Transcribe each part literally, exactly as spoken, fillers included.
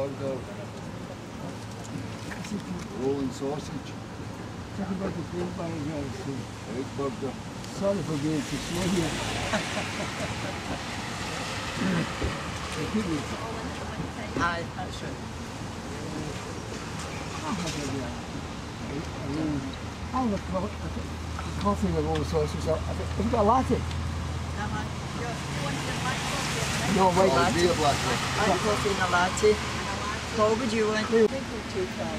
burger, rolling sausage, Talk about the big burgers. egg burger. Sorry for being too slow here. Aye, that's right. I'll have a, a roll. I'll have a, co a coffee with roll sausage. Have you got a latte? No, white Oh, latte. beer black one. White coffee and a latte. What would you want? I think we'll take that.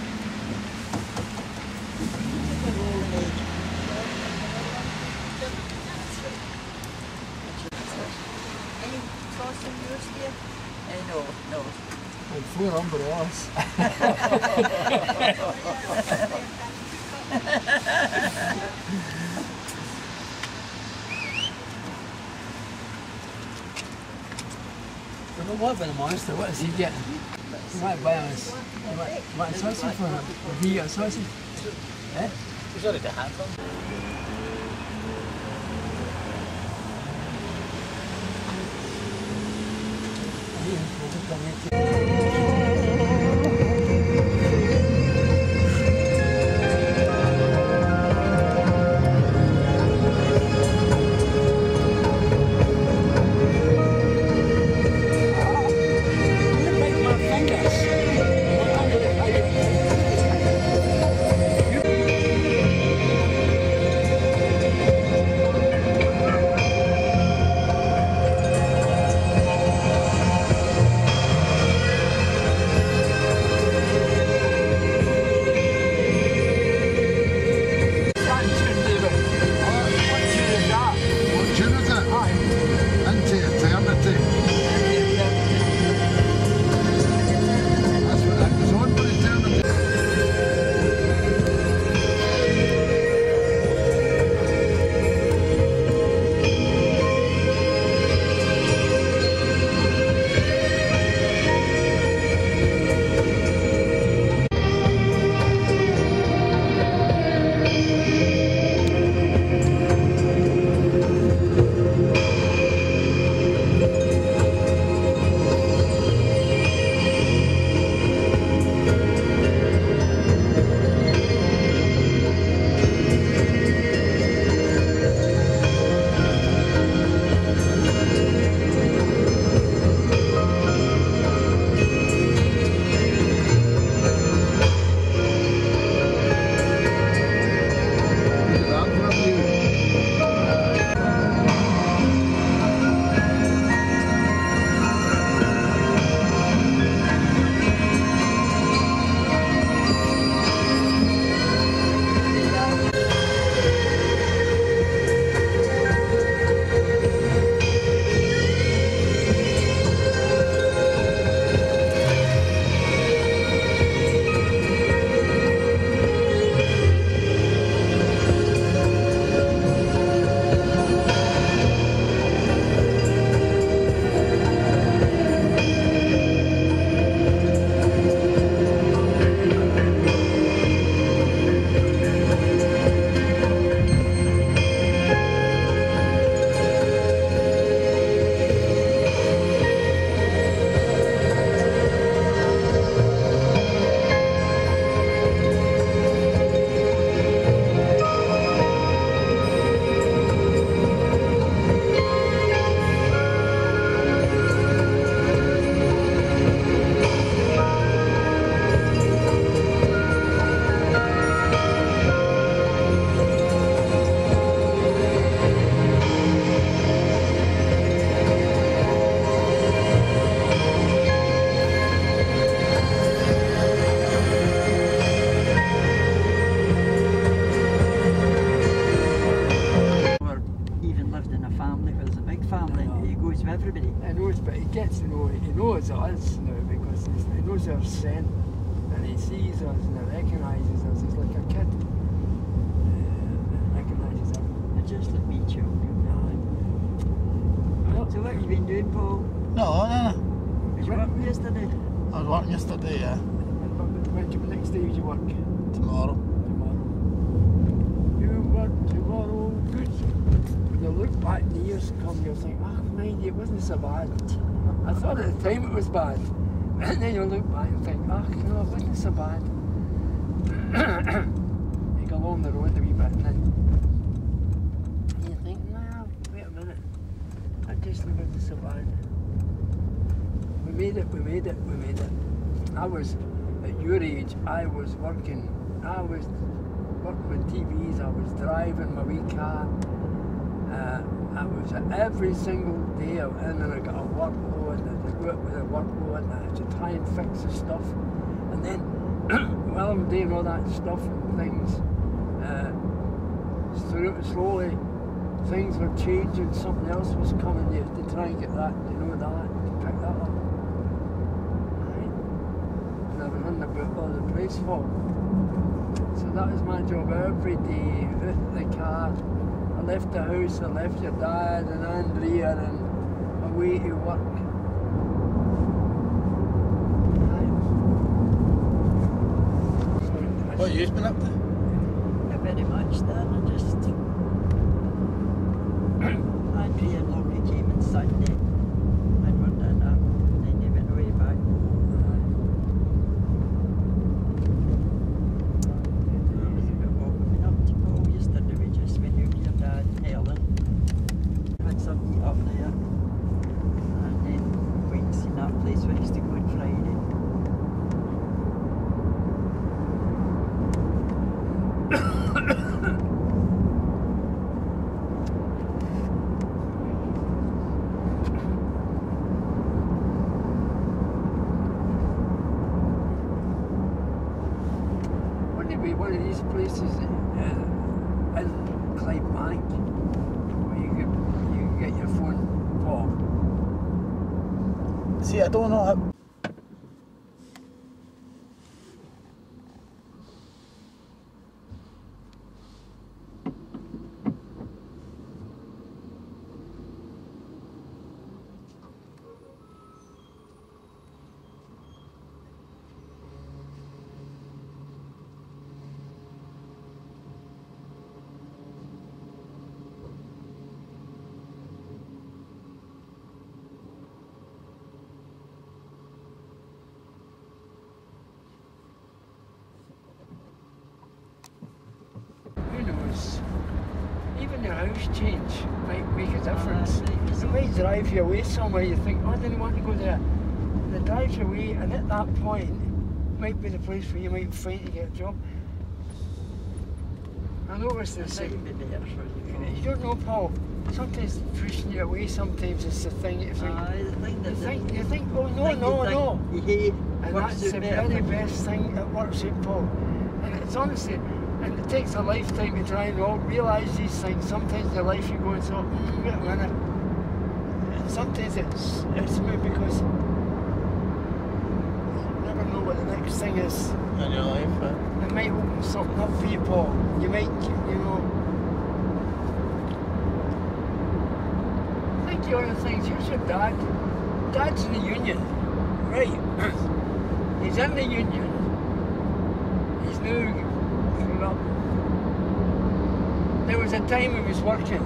Any sauce in yours, dear? Uh, no, no. And four umbrellas. Well, what about the monster? What is he getting? You might buy us. You might, you might a sausage for him. Have you got a sausage? Eh? He's already had them. Everybody. He knows, but he gets to know, he knows us now because he knows our scent and he sees us and he recognises us. He's like a kid. Uh, recognises us. They're just like me children. Well, so what have you been doing, Paul? No, no, no. Did you work yesterday? I was working yesterday, yeah. When the next day you work? Tomorrow. Tomorrow. You work tomorrow, good. When you look back, the years come, you'll think, oh, mind you, it wasn't so bad. I thought at the time it was bad, And then you look back and think, oh, you know, it wasn't so bad. You go along the road a wee bit and then you think, well, wait a minute, that just wasn't so bad. We made it, we made it, we made it. I was, at your age, I was working, I was working with T Vs, I was driving my wee car. Uh, I was every single day out in and I got a workload and I go out with a workload and I had to try and fix the stuff. And then while I'm doing all that stuff and things, uh, slowly things were changing, something else was coming, you had to try and get that, you know, that, to pick that up. Right? And I was on the book all the place for. So that was my job every day, out the car. I left the house, I left your dad and Andrea and away to work. Right. What have you been up to? Not very much then, I just... Andrea and Lockie came on Sunday and we're dinner, and then they went away back. Had some meat up there and then went to see that place where I used to go on Friday. Wouldn't it be one of these places uh, in Clyde Bank where you could, you could get your phone for? See, I don't know how... Who knows? Even your house change might make a difference. Uh, right, It might drive you away somewhere you think, oh, I didn't want to go there. And it drives you away, and at that point, might be the place where you might fight to get a job. I noticed this. It might be there for you. You don't know, Paul. Sometimes pushing you away, sometimes it's the thing you think. Aye, the thing You that think, you think, oh no, think no, you think no. You hate And works that's out the better. very best thing that works out, Paul. And it's honestly, and it takes a lifetime to try and all realise these things. Sometimes in your life you go and say, mm, wait a minute. And sometimes it's, it's maybe because you never know what the next thing is. in your life, eh? It might open something up for you, Paul. You might, you know. I think the other things, here's your dad. Dad's in the union, right? He's in the union. He's now grown up. There was a time he was working,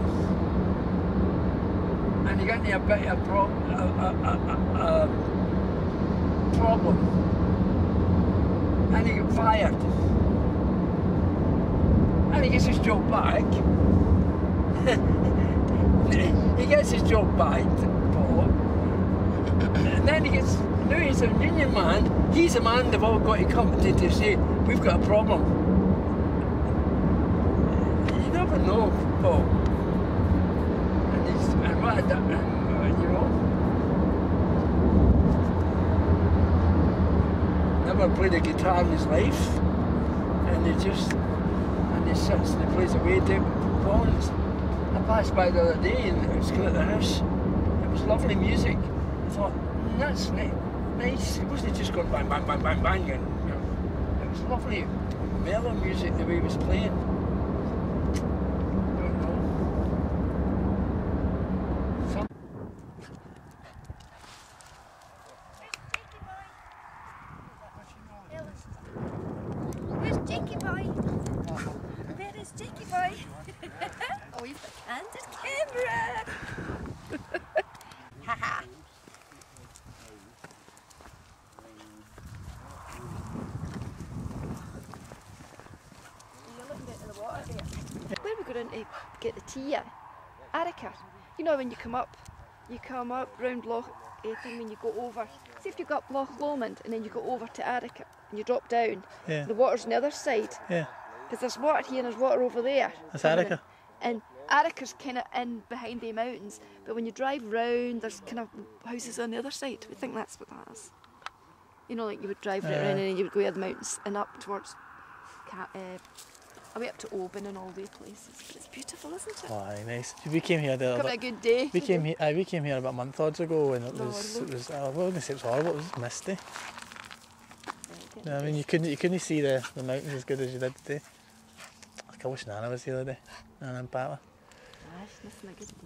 and he got into a bit of pro a, a, a, a, a problem, and he got fired. And he gets his job back. He gets his job back, Paul. And then he gets, now he's a union man. He's a man they've all got to come to, to say, we've got a problem. You never know, Paul. And he's, and what I done, and, you know. Never played a guitar in his life. And he just, and he sits and he plays away to Paul. I passed by the other day and it was at the house. It was lovely music. I thought, mm, that's ni nice. It wasn't just going bang, bang, bang, bang, bang. And, you know, it was lovely mellow music the way he was playing. Don't know. Some Where's Jakey boy? Where is Jakey boy? Oh, you've got candid camera. Haha. Where we going to get the tea in? Arica. You know when you come up, you come up round Loch Ethan when you go over. See if you go up Loch Lomond and then you go over to Arica and you drop down. Yeah. The water's on the other side. Yeah. Because there's water here and there's water over there. That's Arica. And Arica's kind of in behind the mountains, but when you drive round, there's kind of houses on the other side. We think that's what that is. You know, like you would drive right Uh. round and then you would go over the mountains and up towards, Ca uh, away up to Oban and all these places. But it's beautiful, isn't it? Oh, aye, nice. We came here the Could be other a good day. we came here aye, we came here about a month odds ago and it No, was look. it was uh, I wouldn't say it was horrible, it was misty. Right, No, I mean you couldn't you couldn't see the, the mountains as good as you did today. Like I wish Nana was the other day. Nana and Papa. Aye, it's missing a good day.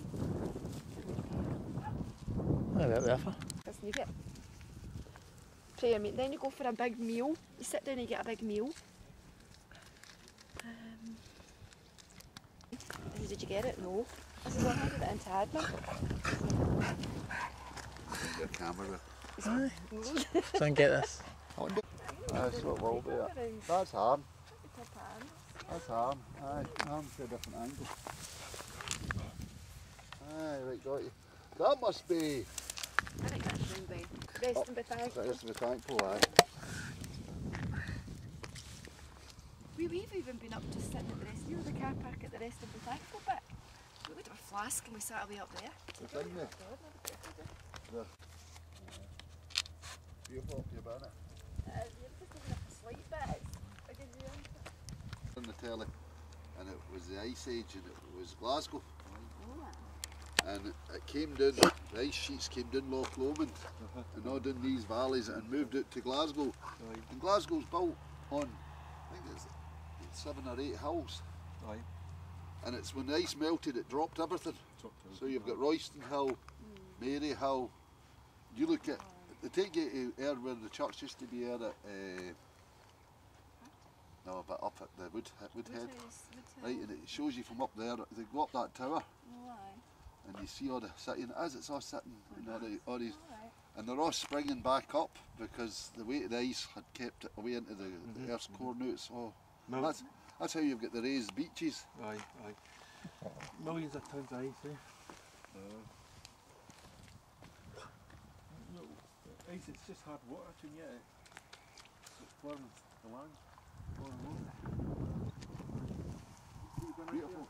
What about there for? Listen, you get prayer meat, then you go for a big meal. You sit down and you get a big meal. Um, did you get it? No. This is one hundred it into admin. Your camera. Aye. So I can get this. That's what will be it. That's harm. That's harm. Aye, harm's a different angle. Aye, right, got you. That must be. I think that's round by resting by thankful. That is to be thankful, aye. We, we've even been up to sitting at the rest, you know the car park at the rest of the thankful bit? We would have a flask and we sat away up there. The thing there. The. Beautiful up your banner. Uh, you're just taking up a slight bit. I did you On the telly, and it was the Ice Age, and it was Glasgow. And it came down, the ice sheets came down Loch Lomond and all down these valleys and moved out to Glasgow. Aye. And Glasgow's built on, I think it's seven or eight hills. Aye. And it's when the ice melted, it dropped everything. So you've got Royston Hill, Mary Hill. You look at, they take you to there where the church used to be there at, uh, no, but up at the Wood, at Woodhead. Right, and it shows you from up there, they go up that tower. And you see all the city, and as it's all sitting, and all, the, all these, and they're all springing back up because the weight of the ice had kept it away into the, Mm-hmm. the earth's core now. It's all, Mil- that's, that's how you've got the raised beaches. Aye, aye. Millions of tons of ice, eh? No, ice, it's just hard water, and yet it forms the land. Forms Beautiful.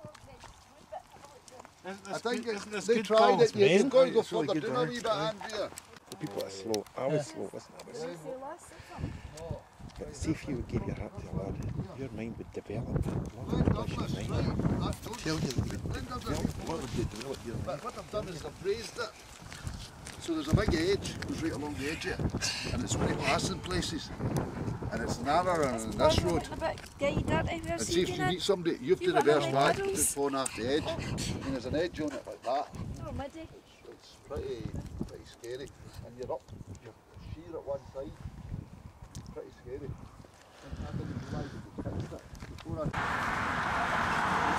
Isn't I this think good, it's, isn't this they good, tried Paul? it, you, you've got to go It's really further good, down a aye. wee bit, Aye. Andrea. The people are slow. I was slow, wasn't I? Was, but see if you would give your heart to a lad, your mind would develop. Glen Douglas, right, that don't Tell you that you would Glen Douglas, develop, what would you develop your but mind? what they've done is they've raised it. So there's a big edge, goes right along the edge of it, and it's when you pass in places. And it's narrower on this road. A bit gay, dirty, And see if you meet somebody, you have to You've got reverse how back many to puddles? phone off the edge. And there's an edge on it like that. Oh, muddy. It's pretty, pretty scary. And you're up, you're sheer at one side. It's pretty scary. And I didn't realise it was fixed it before I...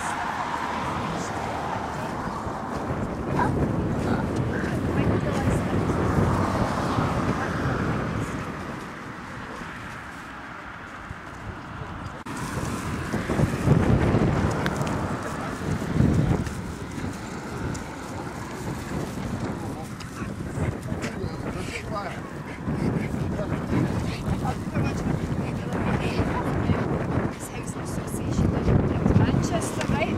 Manchester, right?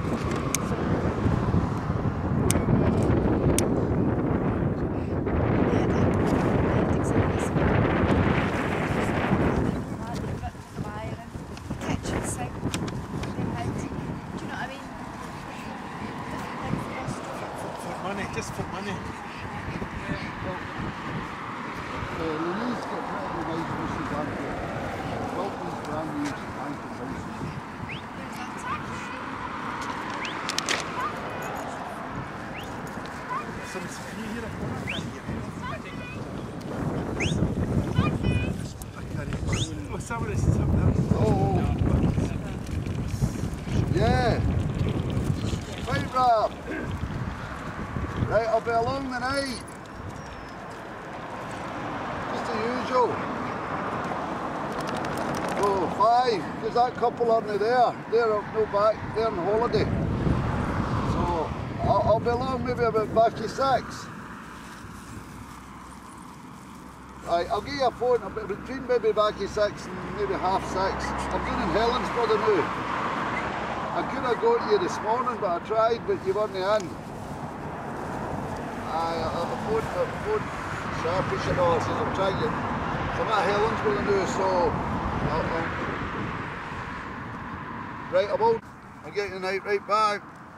For money, just for money. Uh, Louise got pretty nice houses up here. Built these brand new spanking houses. Some free here at home, I can't hear you. Oh, some of this is up there. Oh, yeah. Right, Rob. Right, I'll be along the night. Just the usual. Oh, five. Aye, because that couple aren't there. They're up no back, they're on holiday. So I'll, I'll be along maybe about back to six. Aye, I'll give you a phone about between maybe back to six and maybe half six. I'm doing in Helensburgh now. I could have gone to you this morning, but I tried, but you weren't in. Aye, I'll have a phone, a phone sharpish and all, says I'm trying to get, so I'm at Helensburgh now, so I'll, I'll, right, I will. I'll get you tonight, right, bye.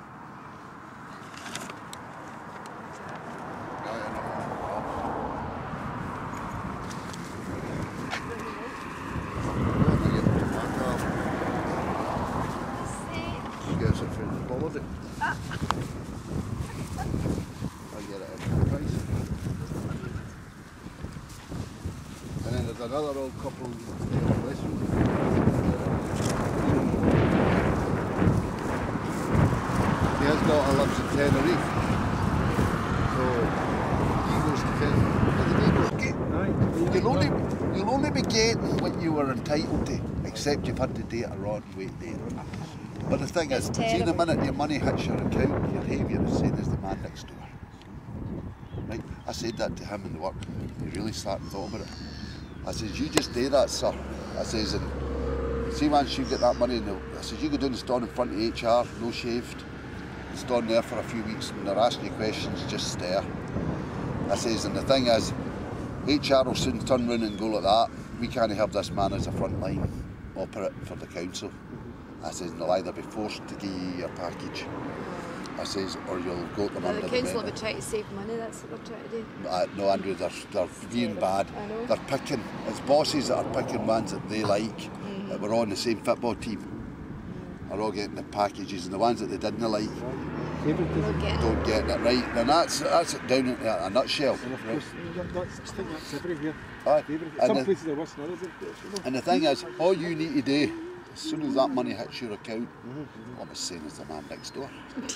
Another old couple there on this one. He has got a lives in Tenerife. So he goes to Tenerife. You'll only, you'll only be getting what you were entitled to, except you've had to date a rotten weight there. But the thing is, see the minute your money hits your account, your behaviour is the same as the man next door. Right? I said that to him in the work. He really started and thought about it. I says, you just do that, sir. I says, and see once you get that money, in the, I says, you go down and stand in front of H R, no shaved, stand there for a few weeks and they're asking you questions, just stare. I says, and the thing is, H R will soon turn round and go like that. We can't have this man as a frontline operative for the council. I says, and they'll either be forced to give you your package. I says, or you'll go to them under the the council will be trying to save money, that's what they're trying to do. Uh, no, Andrew, they're, they're being bad. I know. They're picking, it's bosses that are picking ones that they like, mm-hmm. that were on the same football team, are all getting the packages, and the ones that they didn't like don't get, don't get it, right? And that's that's it down in a nutshell. And of course, that's, I think that's everywhere. Aye. Some the, places are worse than others. You know? And the thing is, all you need to do, as soon as that money hits your account, mm-hmm. I'm the same as the man next door.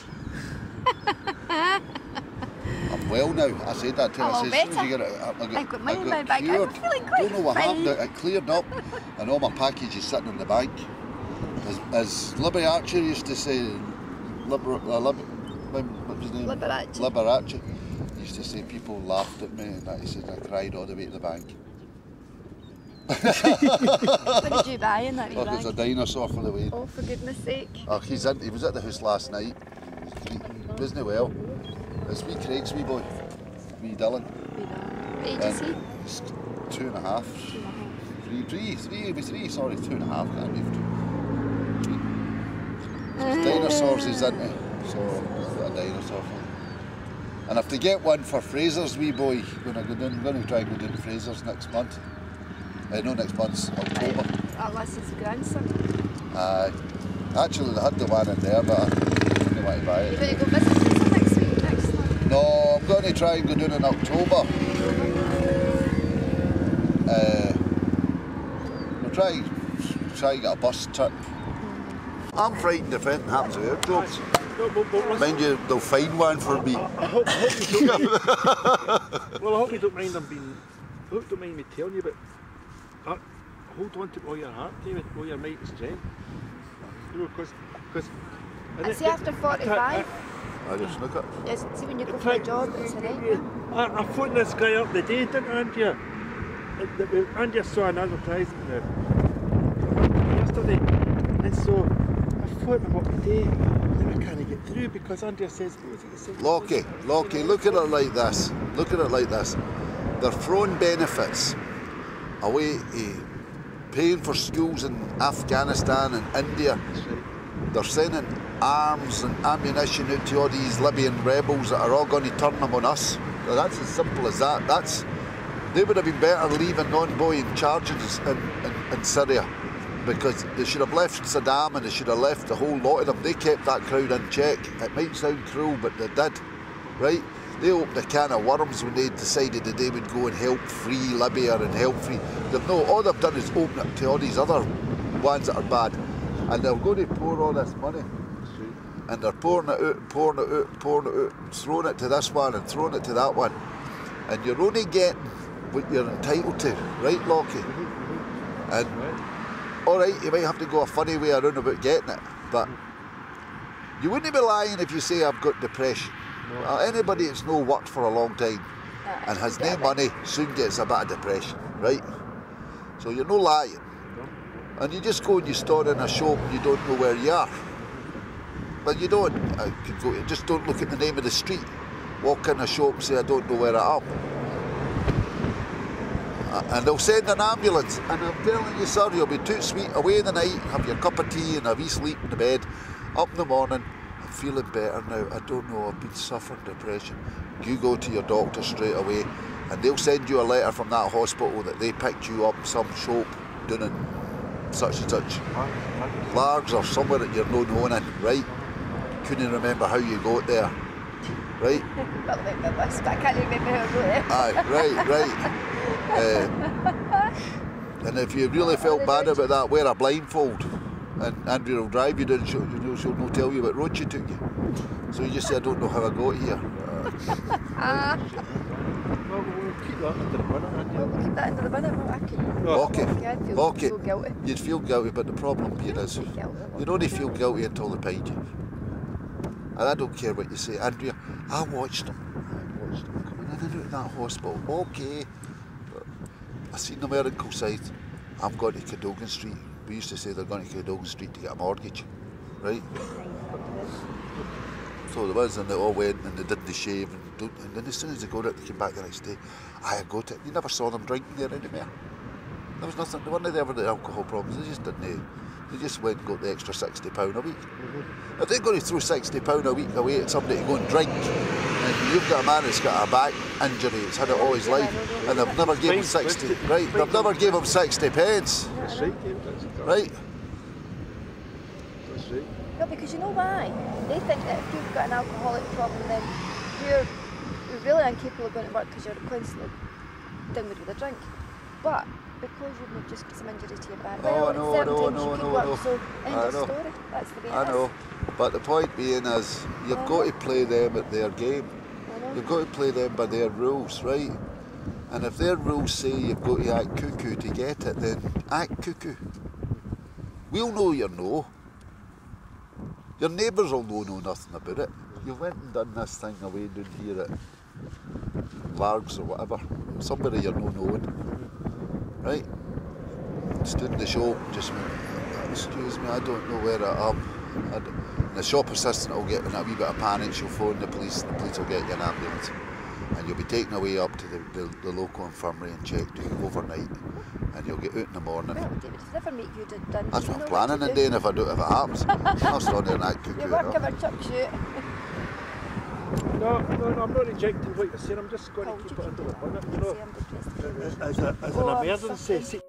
I'm well now. I said that to him. I said, as soon as you get it, I, I got, I've got money I in got my bank. cured. I'm feeling quite Don't know what fine. happened. It cleared up, and all my packages sitting in the bank. As, as Libby Archer used to say, Liber, uh, Lib, what was his name? Liberace. Liberace. He used to say people laughed at me, and that he said I cried all the way to the bank. What did you buy in that wee Oh, bag? there's a dinosaur for the way. Oh, for goodness sake. Oh, he's in, he was at the house last night. He wasn't well. It's wee Craig's wee boy, wee Dylan. What age is he? He's two and a half. Two and a half. Three, three, three, he was three, sorry, two and a half, can't be three. So it's dinosaurs he's into, so I've got a dinosaur for him. And if they get one for Fraser's wee boy, when I go down, I'm going to try and go down to Fraser's next month. Uh, no, next month's October. Unless it's a grandson. Uh, actually, they had the one in there, but I didn't want to buy it. You're going to go visit Fraser next week, next month? No, I'm going to try and go down in October. Uh, we'll try, try and get a bus trip. I'm frightened if anything happens to our jobs. No, but, but Mind you, they'll find one for me. I hope, I hope you don't mind. Well, I hope you don't mind them being. I hope you don't mind me telling you, but uh, hold on to all your heart, David, all your might and strength. You know, because because. Is he after forty-five? I just look at it. Yes, see when you go for a job, it's a nightmare. I, I phoned this guy up the day, didn't I, Andrea? Andrea saw an advertisement uh, yesterday, and so I phoned him up today, and then I can't get through because Andrea says, what was it you said? Lockie, Lockie, look at it like this. Look at it like this. They're throwing benefits away to paying for schools in Afghanistan and India. They're sending arms and ammunition out to all these Libyan rebels that are all going to turn them on us. Now, that's as simple as that. That's They would have been better leaving non-boy in charge in, in, in Syria, because they should have left Saddam and they should have left the whole lot of them. They kept that crowd in check. It might sound cruel, but they did, right? They opened a can of worms when they decided that they would go and help free Libya and help free. They've no, all they've done is open it to all these other ones that are bad. And they're going to pour all this money. And they're pouring it out, pouring it out, pouring it out, and throwing it to this one and throwing it to that one. And you're only getting what you're entitled to, right, Lockie? And alright, you might have to go a funny way around about getting it, but you wouldn't be lying if you say I've got depression. No. Well, anybody that's no worked for a long time and has no money soon gets a bit of depression, right? So you're no lying. No. And you just go and you store in a shop and you don't know where you are. But you don't, I could go, just don't look at the name of the street. Walk in a shop and say I don't know where I am. And they'll send an ambulance, and I'm telling you, sir, you'll be too sweet away in the night, have your cup of tea and a wee sleep in the bed. Up in the morning, I'm feeling better now. I don't know, I've been suffering depression. You go to your doctor straight away, and they'll send you a letter from that hospital that they picked you up some shop down in such and such. Largs or somewhere that you're no known in, right? Couldn't remember how you got there, right? Well, make my list, but I can't remember how I got there. Aye, right, right. Uh, and if you really felt bad about that, wear a blindfold, and Andrea will drive you down. She'll, you know, she'll not tell you what road she took you. So you just say, I don't know how I got here. Uh, Well, we'll keep that under the bonnet, Andy. We'll keep that under the bonnet. Well, I could. okay, Yeah, I'd feel okay. so guilty. You'd feel guilty, but the problem being is, you'd only feel guilty until they paid you. And I don't care what you say, Andrea. I watched them. I watched them coming in and out of that hospital. Okay. I seen the medical side. I'm going to Cadogan Street. We used to say they're going to Cadogan Street to get a mortgage, right? So there was, and they all went and they did the shave, and, don't, and then as soon as they got it, they came back the next day. I got it. You never saw them drinking there anymore. There was nothing. There weren't ever the alcohol problems. They just didn't. They just went and got the extra sixty pound a week. Mm-hmm. If they're going to throw sixty pound a week away at somebody to go and drink, and you've got a man that's got a back injury, it's had it all his life, and they've never gave him sixty, right? They've never gave him sixty pence, That's right, David, that's right. right? That's right. No, because you know why? They think that if you've got an alcoholic problem, then you're, you're really incapable of going to work because you're constantly downward with a drink. But because you've just got some injury to your back, well, Oh, at no, certain no, times no, you can no, work, no. so end I of know. story. That's the way I it know, is. but the point being is, you've got to play them at their game. I know. You've got to play them by their rules, right? And if their rules say you've got to act cuckoo to get it, then act cuckoo. We'll know you're no. Your neighbours will know, know nothing about it. You went and done this thing away down here at Largs or whatever, somebody you're no knowing, right? Stood in the shop and just went, excuse me, I don't know where I am. And the shop assistant will get in a wee bit of panic, she'll phone the police, and the police will get you an ambulance. And you'll be taken away up to the, the, the local infirmary and checked overnight, and you'll get out in the morning. Well, David, it's never make you do done. That's You what I'm know planning to on do. doing if I do, if it happens. I'll stand there and act cuckoo. Your you know. work ever chuck shoot. No, no, no, I'm not rejecting what you're saying, I'm just going Oh, to would keep you it under the keep bonnet, it? you know. Say I'm depressed. As, a, as Oh, an I'm emergency. suffering.